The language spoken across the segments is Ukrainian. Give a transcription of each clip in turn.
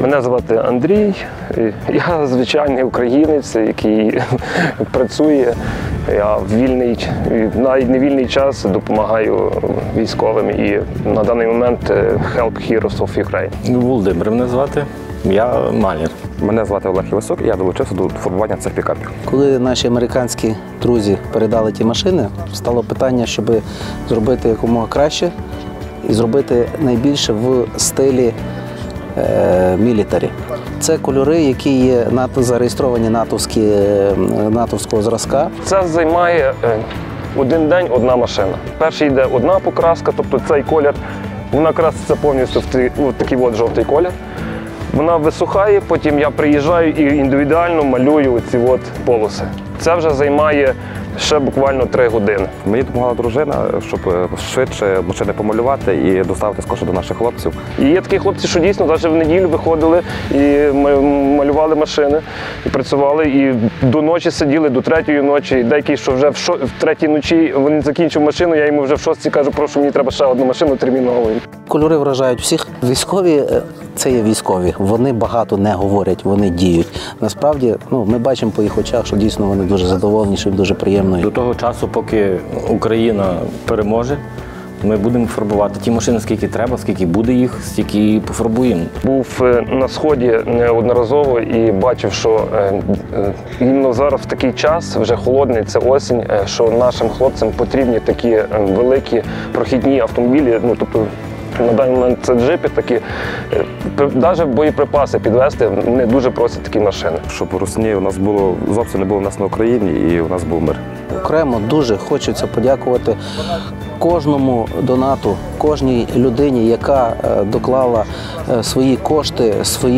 Мене звати Андрій, я звичайний українець, який працює. Я в вільний, навіть не вільний час допомагаю військовим і на даний момент Help Heroes of Ukraine. Володимир мене звати, я маляр. Мене звати Олег Івасюк, і я долучився до формування цих пікапів. Коли наші американські друзі передали ті машини, стало питання, щоб зробити якомога краще і зробити найбільше в стилі мілітарі. Це кольори, які є зареєстровані натовського зразка. Це займає один день одна машина. Перший йде одна покраска, тобто цей колір, вона краситься повністю в такий от жовтий колір. Вона висухає, потім я приїжджаю і індивідуально малюю ці от полоси. Це вже займає ще буквально 3 години. Мені допомагала дружина, щоб швидше машини помалювати і доставити скорше до наших хлопців. І є такі хлопці, що дійсно навіть в неділю виходили і малювали машини, і працювали, і до ночі сиділи, до 3-ї ночі. Деякі, що вже в 3-й ночі він закінчив машину, я йому вже в 6-й кажу, прошу, мені треба ще одну машину терміново. Кольори вражають всіх. Військові – це є військові. Вони багато не говорять, вони діють. Насправді, ми бачимо по їх очах, що дійсно вони дуже задоволені, що їм дуже приємно. До того часу, поки Україна переможе, ми будемо фарбувати ті машини, скільки треба, скільки буде їх, стільки і пофарбуємо. Був на Сході неодноразово і бачив, що іменно зараз в такий час, вже холодний, це осінь, що нашим хлопцям потрібні такі великі прохідні автомобілі, тобто на даний момент це джипи такі, навіть боєприпаси підвезти, вони дуже просять такі машини. Щоб русні у нас зовсім не було в нас на Україні і у нас був мир. Окремо дуже хочеться подякувати кожному донату, кожній людині, яка доклала свої кошти,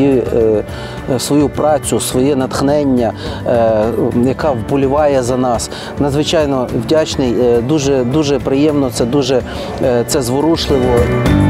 свою працю, своє натхнення, яка вболіває за нас. Надзвичайно вдячний, дуже приємно, це зворушливо.